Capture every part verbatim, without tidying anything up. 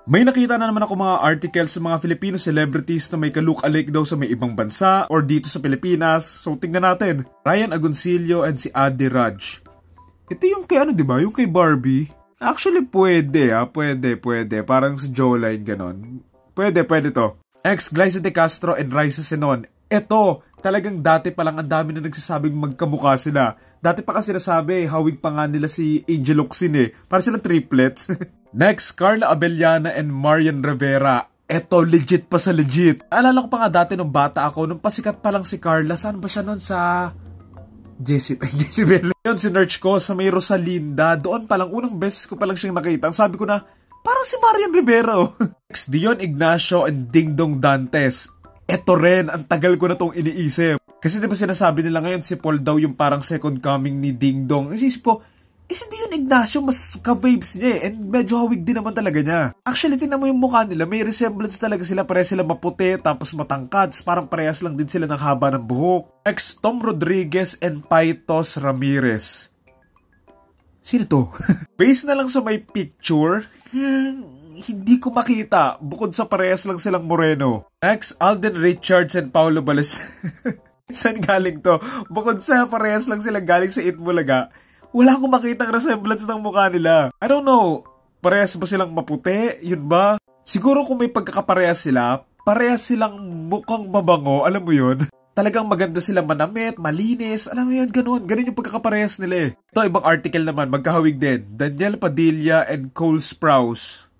May nakita na naman ako mga articles sa mga Filipino celebrities na may ka-look-alike daw sa may ibang bansa or dito sa Pilipinas. So tingnan natin. Ryan Agoncillo and si Adi Raj. Ito yung kay ano, diba? Yung kay Barbie. Actually pwede ah, pwede, pwede. Parang sa jawline ganon. Pwede, pwede to. Ex Glyza De Castro and Raisa Senon. Ito, talagang dati pa lang ang dami na nagsasabing magkamukha sila. Dati pa kasi nasabi, hawig pa nga nila si Angel Locsin eh. Para silang triplets. Next, Carla Abellana and Marian Rivera. Eto, legit pa sa legit. Alala ko pa nga dati nung bata ako, nung pasikat pa lang si Carla. Saan ba siya nun? Sa Jezebel. Jezebel. Yun, sinerch ko sa may Rosalinda. Doon pa lang, unang beses ko pa lang siyang nakita. Sabi ko na, parang si Marian Rivera. Next, Dion Ignacio and Dingdong Dantes. Eto rin, ang tagal ko na tong iniisip. Kasi diba sinasabi nila ngayon si Paul daw yung parang second coming ni Dingdong. Isisip po, eh si Dion Ignacio mas ka-vibes niya eh. And medyo hawig din naman talaga niya. Actually, tingnan mo yung mukha nila. May resemblance talaga sila. Pareha sila maputi, tapos matangkad. Parang parehas lang din sila ng haba ng buhok. Next, Tom Rodriguez and Paitos Ramirez. Sino to? Based na lang sa may picture, hmm, hindi ko makita. Bukod sa parehas lang silang moreno. Next, Alden Richards and Paolo Balesteros. Saan galing to? Bukod sa parehas lang silang galing sa Itbulaga, wala akong makita ang resemblance ng mukha nila. I don't know, parehas ba silang maputi? Yun ba? Siguro kung may pagkakaparehas sila, parehas silang mukhang mabango, alam mo yun? Talagang maganda sila manamit, malinis, alam mo yun, ganun. Ganun yung pagkakaparehas nila eh. Ito, ibang article naman, magkahawig din. Daniel Padilla and Cole Sprouse.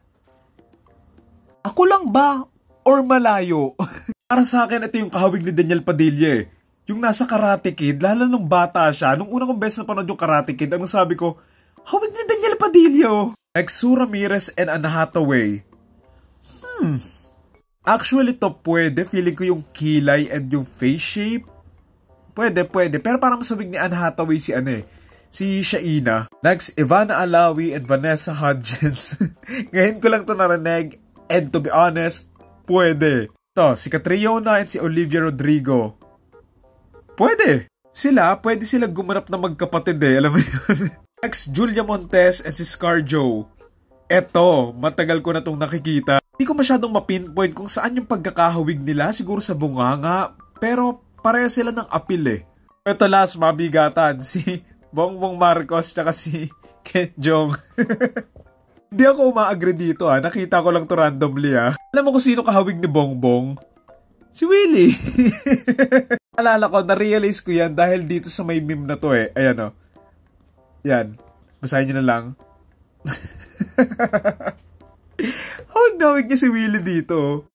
Ako lang ba? Or malayo? Para sa akin, ito yung kahawig ni Daniel Padilla eh. Yung nasa Karate Kid, lalo nung bata siya, nung unang kong beses na panood yung Karate Kid, ang sabi ko, hawig ni Daniel Padilla. Next, Sue Ramirez and Anne Hathaway. Hmm. Actually, to pwede. Feeling ko yung kilay and yung face shape. Pwede, pwede. Pero parang masabig ni Anne Hathaway si ano eh. Si Shaina. Next, Ivana Alawi and Vanessa Hudgens. Ngayon ko lang to narinig. And to be honest, pwede. To, si Catriona and si Olivia Rodrigo. Pwede. Sila, pwede sila gumanap na magkapatid eh. Alam mo yun? Next, Julia Montes and si ScarJo. Eto, matagal ko na tong nakikita. Hindi ko masyadong mapinpoint kung saan yung pagkakahawig nila. Siguro sa bunganga. Pero pareha sila ng apil eh. Eto last, mabigatan. Si Bongbong Marcos tsaka si Ken Jeong. Hindi ako uma-agree dito ah. Nakita ko lang to randomly ah. Alam mo kung sino kahawig ni Bongbong? Si Willie. Alala ko, na-realize ko yan dahil dito sa may meme na to eh. Ayan o. Oh. Yan. Basahin nyo na lang. Hawig na hawig niya si Willie dito.